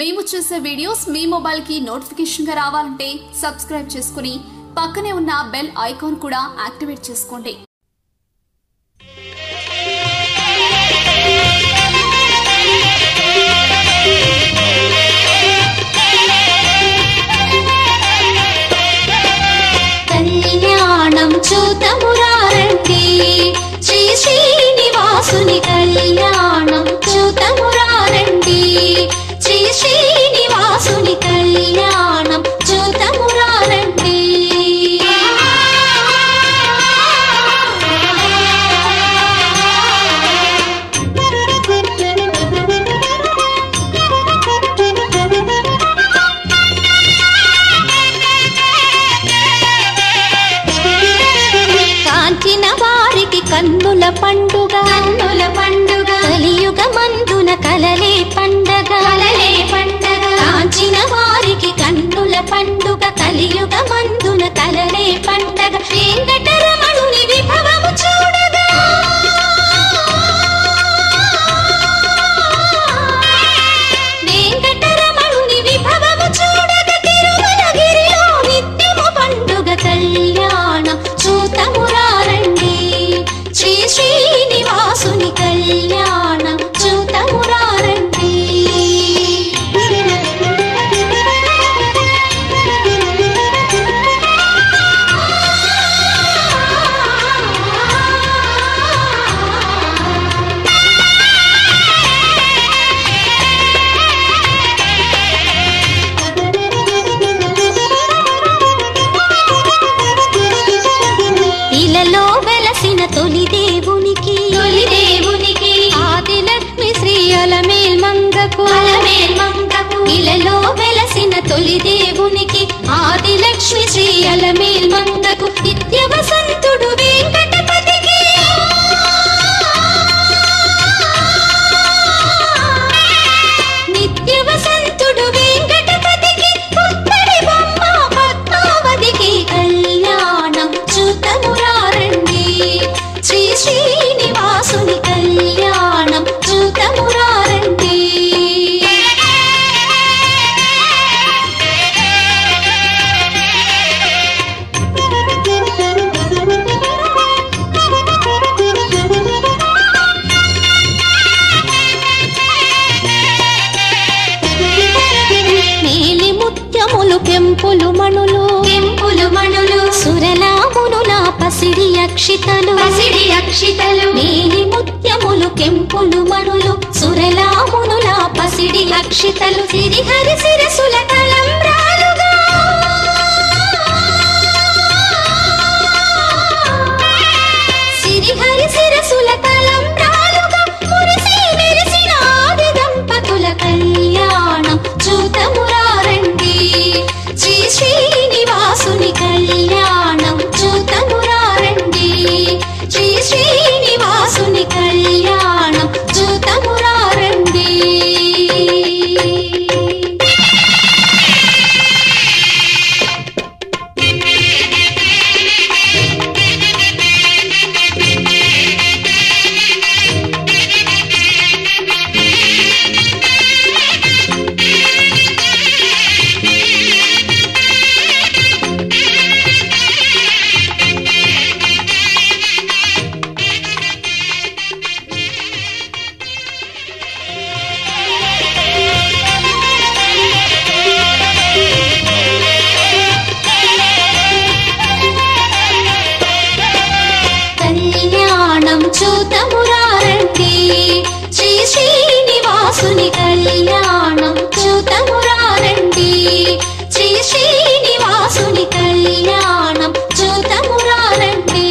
మేము చేసే వీడియోస్ మీ మొబైల్ కి నోటిఫికేషన్ గా రావాలంటే సబ్స్క్రైబ్ చేసుకుని పక్కనే ఉన్న బెల్ ఐకాన్ కూడా యాక్టివేట్ చేసుకోండి. కళ్యాణం చూతమురారండి శ్రీ శ్రీనివాసుని కళ్యాణం చూతమురారండి శ్రీ శ్రీనివాసుని కళ్యాణం చూతమురారండి. కాంచిన వారికి కన్నుల పండుగ కలియుగ మందున కలలే పండగ కాంచిన వారికి కన్నుల పండుగ కలియుగ మందున కలలే పండగ వెంకటరమణుని విభవము చూడగా వెంకటరమణుని విభవము చూడగా తిరుమలగిరిలో నిత్యము పండుగ కళ్యాణం చూతమురారండి శ్రీ శ్రీనివాసుని కళ్యాణం చూతమురారండి. ఇలలో వెలసిన తొలి దేవునికి ఆదిలక్ష్మి శ్రీ అలమేల్ మంగకు ఇలలో వెలసిన తొలి దేవునికి ఆదిలక్ష్మి శ్రీ అలమేల్ మంగకు నిత్య వసంతుడు వెంకటపతికి నిత్య వసంతుడు వెంకటపతికి పుత్తడి బొమ్మ పద్మావతికి కళ్యాణం చూతమురారండి శ్రీ శ్రీనివాసుని కళ్యాణం చూతమురారండి. మేలి ముత్యములు కెంపులు మణులు సురలామునుల పసిడి అక్షితలు మేలి ముత్యములు కెంపులు మణులు సురలామునుల పసిడి అక్షితలు సిరిహరి శిరసుల తలంబ్రాలుగా సిరిహరి శిరసుల తలంబ్రాలుగా మురిసి మెరిసిన ఆది దంపతుల కళ్యాణం చూతమురారండి శ్రీ శ్రీనివాసుని కళ్యాణం చూతమురారండి శ్రీ శ్రీనివాసుని కళ్యాణం చూతమురారండి. కళ్యాణం చూతమురారండి శ్రీ శ్రీనివాసుని కళ్యాణం చూతమురారండి శ్రీ శ్రీనివాసుని కళ్యాణం చూతమురారండి.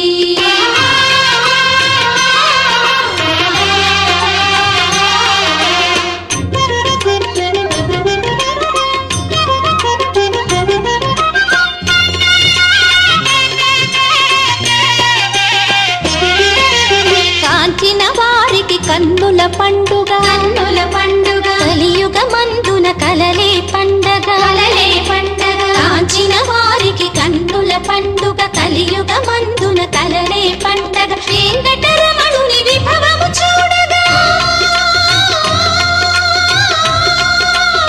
కాంచిన వారికి కన్నుల పండుగ కలియుగ మందున కలలే పండగ కాంచిన వారికి కన్నుల పండుగ కలియుగ మందున కలలే పండగ వెంకటరమణుని విభవము చూడగా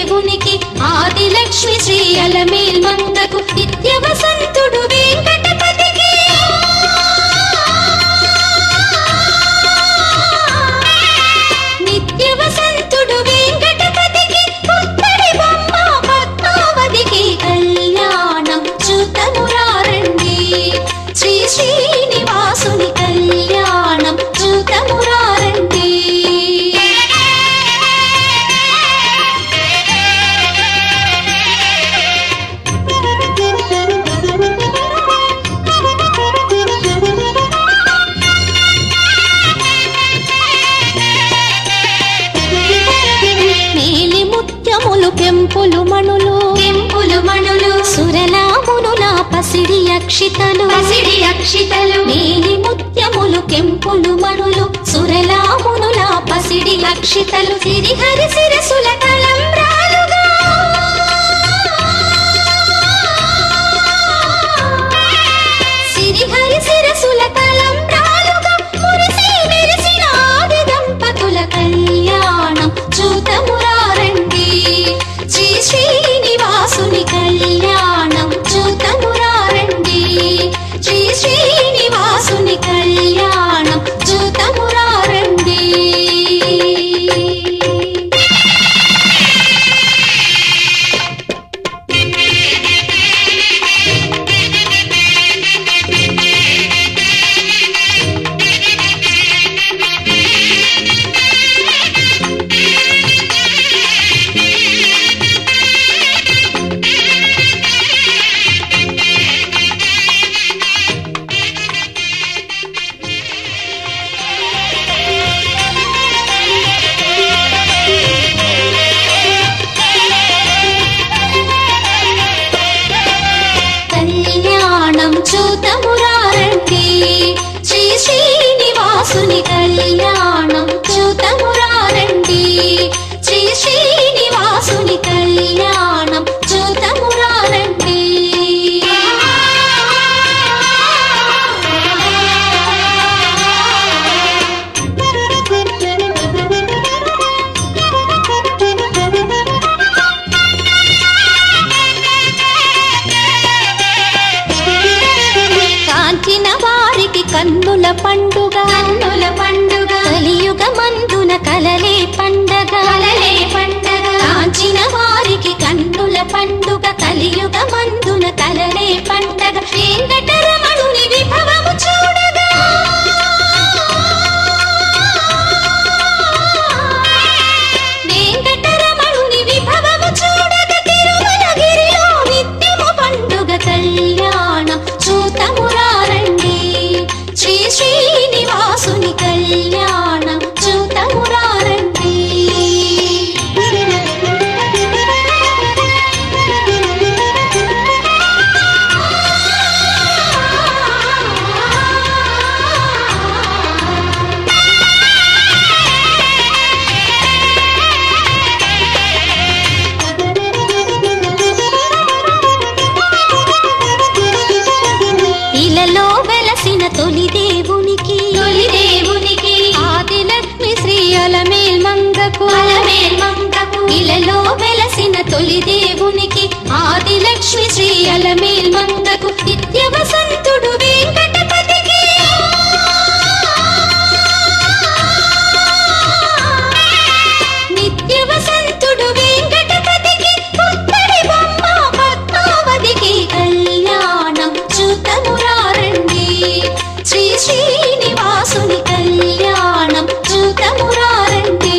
దేవునికి ఆదిలక్ష్మి శ్రీ అలమేల్ మంగకు నిత్య వసంతుడు వెంకటపతికి నిత్య వసంతుడు వెంకటపతికి పుత్తడి బొమ్మ పద్మావతికి కళ్యాణం చూతమురారండి శ్రీ శ్రీనివాసుని కళ్యాణం చూతమురారండి కెంపులు మణులు సురలామునుల పసిడి అక్షితలు నీలి ముత్యములు కెంపులు మణులు సురలామునుల పసిడి అక్షితలు సిరిహరి శిరసుల తలంబ్రాలుగా సిరిహరి శిరసుల తలంబ్రాలుగా మురిసి మెరిసిన ఆది దంపతుల కళ్యాణం చూతమురారండి శ్రీ శ్రీనివాసుని కళ్యాణం చూతమురారండి శ్రీ శ్రీనివాసుని కళ్యాణం చూతమురారండి చూతమురారండి శ్రీ శ్రీనివాసుని కళ్యాణం చూతమురారండి శ్రీ శ్రీనివాసుని కళ్యాణం చూతమురారండి కన్నుల పండుగ కలియుగ మందున కలలే పండగ కాంచిన వారికి కన్నుల పండుగ కలియుగ మందున కలలే పండగ వెంకటరమణుని విభవము చూడగా వెంకటరమణుని విభవము చూడగా తిరుమలగిరిలో నిత్యము పండుగ కళ్యాణం చూతమురారండి శ్రీ శ్రీనివాసుని కళ్యాణం చూతమురారండి ఇలలో వెలసిన తొలి దేవునికి ఆదిలక్ష్మి శ్రీ అలమేల్ మంగకు ఇలలో వెలసిన తొలి దేవునికి ఆదిలక్ష్మి శ్రీ అలమేల్ మంగకు నిత్య వసంతుడు వెంకటపతికి నిత్య వసంతుడు వెంకటపతికి పుత్తడి బొమ్మ పద్మావతికి కళ్యాణం చూతమురారండి శ్రీ శ్రీనివాసుని కళ్యాణం చూతమురారండి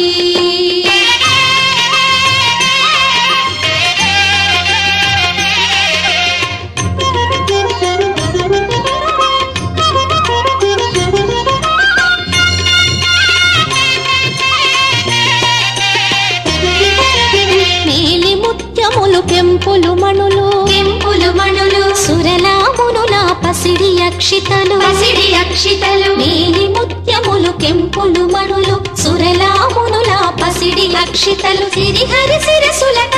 నీలి ముత్యములు కెంపులు మణులు సురలామునుల పసిడి అక్షితలు నీలి ముత్యములు కెంపులు మణులు సురలామునుల పసిడి అక్షితలు సిరిహరి శిరసుల